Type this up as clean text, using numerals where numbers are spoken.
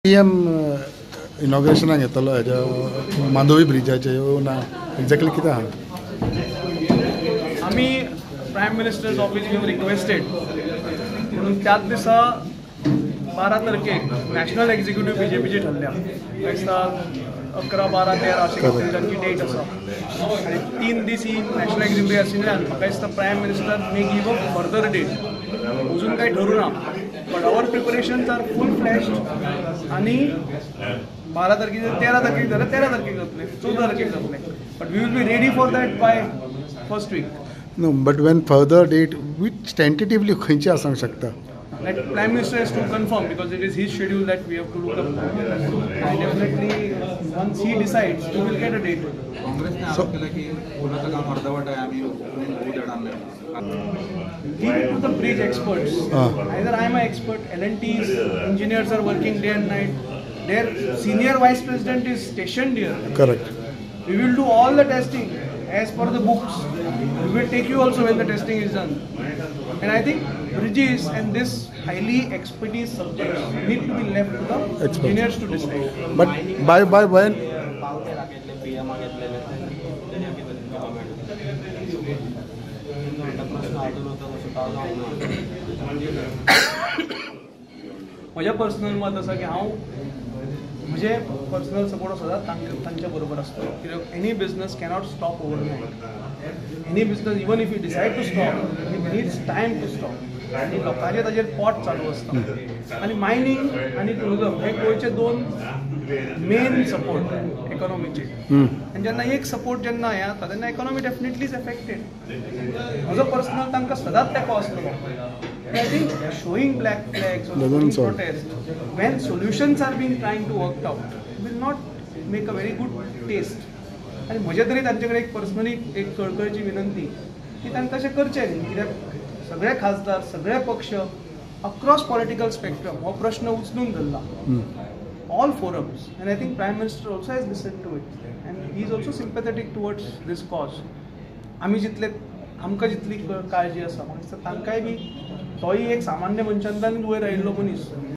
PM इनॉग्रेशनाक येतलो हेज्या मांदोवी ब्रिजाचे ना एक्झॅक्टली कितें आहा? आम्ही प्राईम मिनिस्टर्स ऑफिस घेऊन रिक्वेस्टेड म्हणून त्याच दिसा 12 तारखेक नॅशनल एक्झिक्युटिव्ह बीजेपीची ठरल्या. म्हाका दिसता 11, 12, 13 अशी तांची डेट आसा आनी 3 दीस ही नॅशनल एक्झिक्युटिव्ह आशिल्ल्यान म्हाका दिसता prime minister may give a further date. अजून काही ठरू ना, but our preparations are full fledged आनी 12 तारखेक 13 तारखेक जाल्यार 13 तारखेक जातले, 14 तारखेक जातले, but we will be ready for that by first week. No, but when further date which tentatively खंयची आसूंक शकता? That Prime Minister has to confirm because it is his schedule that we have to look up. And definitely, once he decides, we will get a date. So, leave it to the bridge experts. Either I am an expert, L&T's engineers are working day and night. Their senior vice president is stationed here. correct. We will do all the testing as per the books. We will take you also when the testing is done. And I think bridges and this highly expertise subjects need to be left to the engineers to decide. But by when? माझ्या personal मत आसा की हांव म्हणजे personal support सदांच तांच्या बरोबर आसतो. कित्याक any business cannot stop overnight. Any business even if you decide to stop it needs time to stop. आनी लोकांचे ताजेर पोट चालू आसता. आनी मायनींग आनी टुरिजम हे गोंयचे 2 मेन सपोर्ट इकॉनॉमीचे. आनी जेन्ना एक सपोर्ट जेन्ना हें जाता तेन्ना इकॉनॉमी डेफिनेटली इज एफेक्टेड. म्हजो पर्सनल तांकां सदांच तेंको आसतलो. I think showing black flags or showing protest when solutions are being trying to work out will not make a very good taste. आणि म्हजे तरी तांचे कडेन एक पर्सनली एक कळकळीची विनंती की तांकां तशें करचें न्ही. कित्याक सगळे खासदार सगळे पक्ष अक्रॉस पॉलिटिकल स्पेक्ट्रम हो प्रश्न उचलून धरला. All forums and I think prime minister also has listen to it and he is also sympathetic towards this cause. आमी जितले आमकां जितली काळजी आसा म्हाका दिसता तांकांय बी तोय एक सामान्य मनशांतल्यान वयर आयिल्लो मनीस.